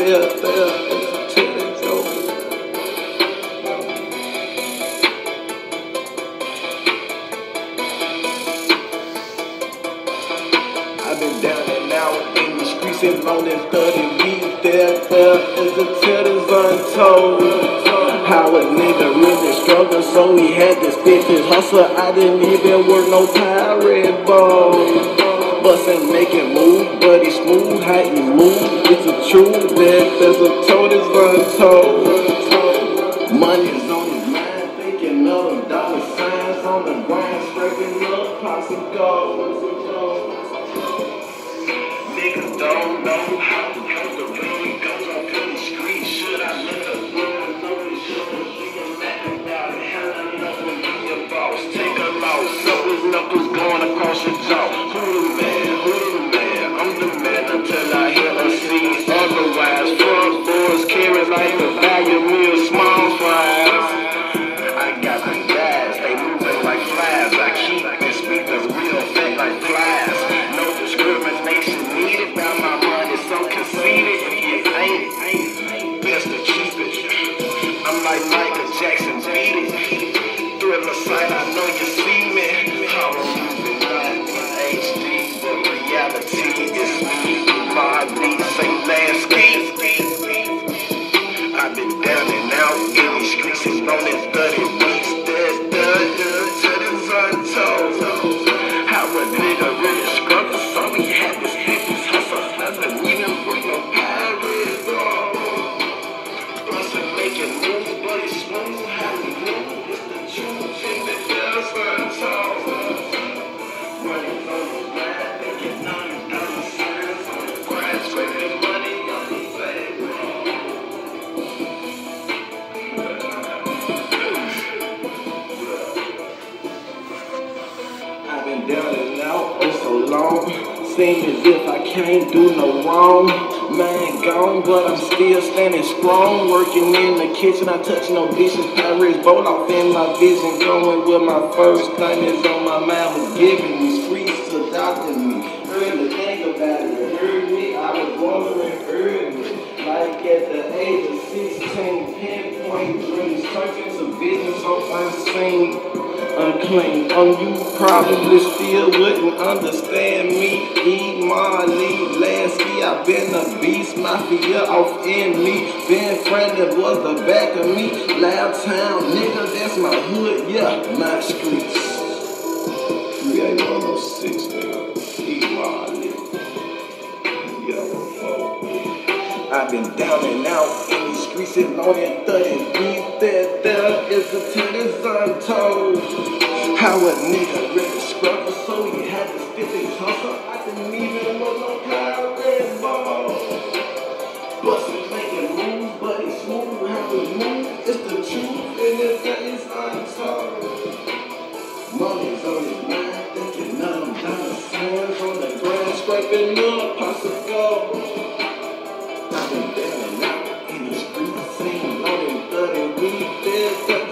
there, it's a titty joke. I've been down and out in the streets and lonely 30 weeks. There is the titties untold. How a nigga really struggled, so he had to spit his hustle. I didn't even work no pirate ball. Bustin' making move, but he smooth, how he move. It's a truth, there's a told is untold. Money's on his mind, thinking of dollar signs on the grind, scraping up pots of gold. Niggas don't know how to go the road goes on in the street. Should I look up? Knuckles going across your jaw. Who the man? Who the man? I'm the man until I hear or see otherwise. Front boys carry like the value meal small fries. I got the guys, they moving like flies. I keep this speakers real fat like flies. No discrimination needed. About my money so conceited. If you ain't best to keep it. I'm like Michael Jackson, beat it. Thriller sight, I know you see me. HD, but reality is me. Marley, say Lansky. I've been down and out in these streets and on it 30 weeks. Titties untold. How a nigga really struggled, so he had to spit his hustle. Doesn't even bring no pirate ball. Bustin' making moves, but he's smooth. How he move, it's the truth, and it does untold. Down and out for so long, seem as if I can't do no wrong. Man gone, but I'm still standing strong. Working in the kitchen, I touch no dishes. Pirates bowl off in my vision. Going with my first thing is on my mind was giving me. Streets adopted me. Heard to think about it. Heard me, I was wondering, heard me. Like at the age of 16, pinpoint dreams. Searching to vision so unseen. Unclean. You probably still wouldn't understand me. M.M.M, Lansky, I've been a beast, mafia off in me. Ben Franklin was the back of me. Loud town, nigga, that's my hood, yeah, my streets. 38106, nigga. Marley. I've been down and out in these streets and on that 30 beat. There is the titties untold. How a nigga really struggled, so he had to spit his hustle. I didn't even want no pirate ball. Bustin' making moves, but he's smooth. How he move, it's the truth, and it is untold. Money's on his mind, thinking of them dollar signs on the ground, scraping up pots of gold. I've been down and out in the streets, seen loading 30 weeks.